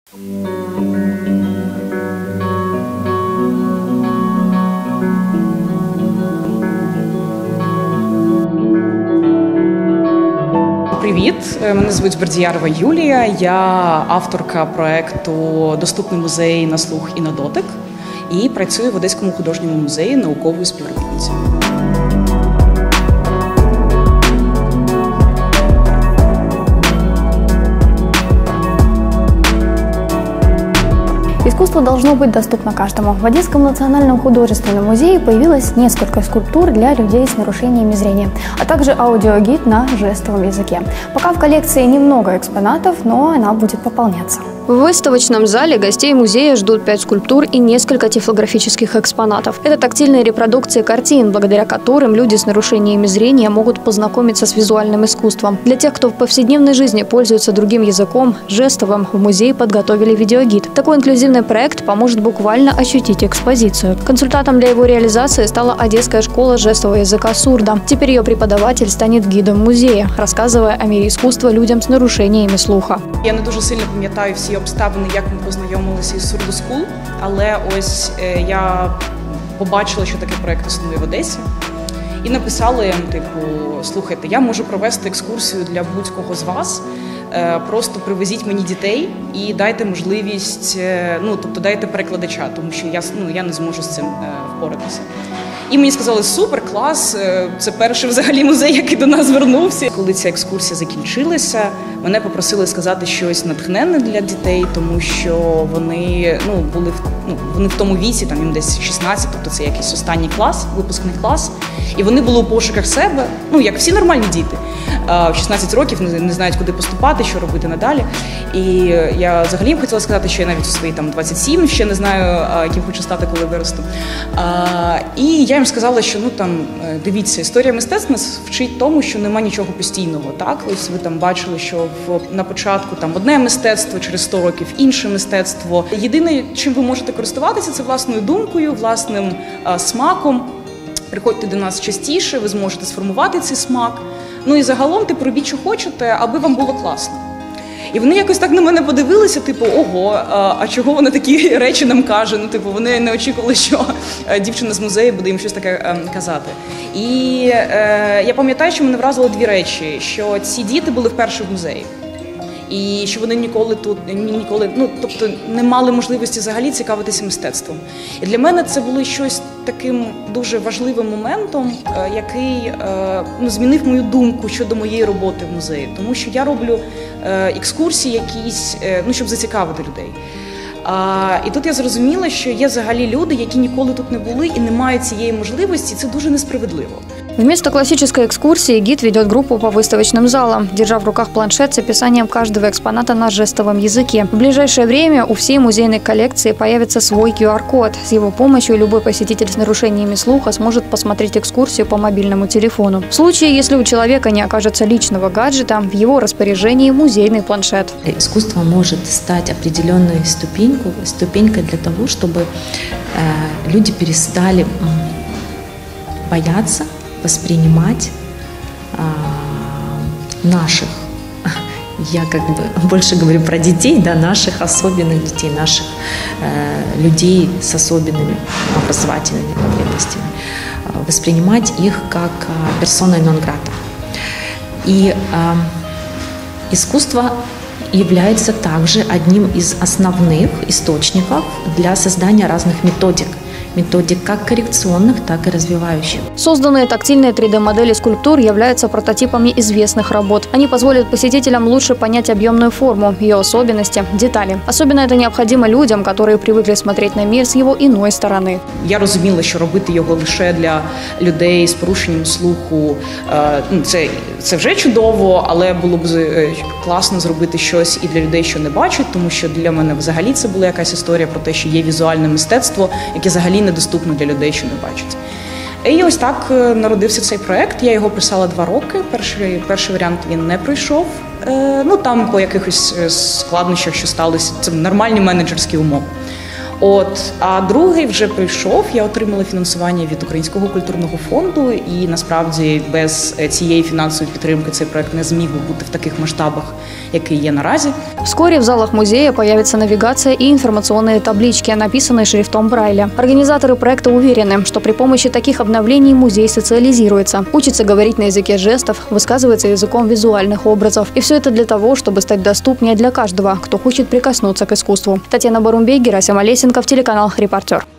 Привіт, мене звуть Бердіярова Юлія, я авторка проєкту «Доступний музей на слух і на дотик» і працюю в Одеському художньому музеї науковою співробітницею. Искусство должно быть доступно каждому. В Одесском национальном художественном музее появилось несколько скульптур для людей с нарушениями зрения, а также аудиогид на жестовом языке. Пока в коллекции немного экспонатов, но она будет пополняться. В выставочном зале гостей музея ждут 5 скульптур и несколько тифлографических экспонатов. Это тактильные репродукции картин, благодаря которым люди с нарушениями зрения могут познакомиться с визуальным искусством. Для тех, кто в повседневной жизни пользуется другим языком, жестовым, в музее подготовили видеогид. Такой инклюзивный проект поможет буквально ощутить экспозицию. Консультантом для его реализации стала Одесская школа жестового языка «Сурда». Теперь ее преподаватель станет гидом музея, рассказывая о мире искусства людям с нарушениями слуха. Я не дуже сильно пам'ятаю всі обставини, як ми познайомилися із Сурду Скул, але ось я побачила, що такий проєкт існує в Одесі, і написала їм, слухайте, я можу провести екскурсію для будь-кого з вас, просто привезіть мені дітей і дайте можливість, тобто дайте перекладача, тому що я не зможу з цим впоратися. І мені сказали, супер, клас, це перший взагалі музей, який до нас звернувся. Коли ця екскурсія закінчилася, мене попросили сказати щось натхненне для дітей, тому що вони були в тому віці, там їм десь 16, тобто це якийсь останній клас, випускний клас, і вони були у пошуках себе, як всі нормальні діти. В 16 років не знають, куди поступати, що робити надалі. І я взагалі б хотіла сказати, що я навіть у свої 27 ще не знаю, яким хочу стати, коли виросту. І я їм сказала, що дивіться, історія мистецтва нас вчить тому, що нема нічого постійного. Так? Ось ви там бачили, що на початку одне мистецтво, через 100 років інше мистецтво. Єдине, чим ви можете користуватися, це власною думкою, власним смаком. Приходьте до нас частіше, ви зможете сформувати цей смак. І загалом робіть, що хочете, аби вам було класно. І вони якось так на мене подивилися, ого, а чого вона такі речі нам каже? Вони не очікували, що дівчина з музею буде їм щось таке казати. І я пам'ятаю, що мене вразило 2 речі, що ці діти були вперше в музеї. І що вони ніколи не мали можливості взагалі цікавитися мистецтвом. І для мене це було щось таким дуже важливим моментом, який змінив мою думку щодо моєї роботи в музеї. Тому що я роблю екскурсії якісь, щоб зацікавити людей. І тут я зрозуміла, що є взагалі люди, які ніколи тут не були і не мають цієї можливості, це дуже несправедливо. Вместо классической экскурсии гид ведет группу по выставочным залам, держа в руках планшет с описанием каждого экспоната на жестовом языке. В ближайшее время у всей музейной коллекции появится свой QR-код. С его помощью любой посетитель с нарушениями слуха сможет посмотреть экскурсию по мобильному телефону. В случае, если у человека не окажется личного гаджета, в его распоряжении музейный планшет. Искусство может стать определенной ступенькой для того, чтобы люди перестали бояться воспринимать наших, я больше говорю про детей, наших особенных детей, наших людей с особенными образовательными потребностями, воспринимать их как персона нон грата. И искусство является также одним из основных источников для создания разных методик как коррекционных, так и развивающих. Созданные тактильные 3D-модели скульптур являются прототипами известных работ. Они позволят посетителям лучше понять объемную форму, ее особенности, детали. Особенно это необходимо людям, которые привыкли смотреть на мир с его иной стороны. Я розуміла, що робити його лише для людей з порушенням слуху це вже чудово, але було б класно зробити щось і для людей, що не бачать, тому що для мене взагалі це була якась історія про те, що є візуальне мистецтво, яке взагалі недоступно для людей, що не бачать. І ось так народився цей проєкт. Я його писала 2 роки. Перший варіант він не пройшов. Там по якихось складнощах, що сталося, це нормальні менеджерські умови. А другий вже прийшов, я отримала фінансування від Українського культурного фонду, і насправді без цієї фінансової підтримки цей проект не зміг би бути в таких масштабах, який є наразі. Вскоре в залах музея появится навигация и информационные таблички, написанные шрифтом Брайля. Организаторы проекта уверены, что при помощи таких обновлений музей социализируется, учится говорить на языке жестов, высказывается языком визуальных образов. И все это для того, чтобы стать доступнее для каждого, кто хочет прикоснуться к искусству. Татьяна Барумбей, Герасим Олесенков, телеканал «Репортер».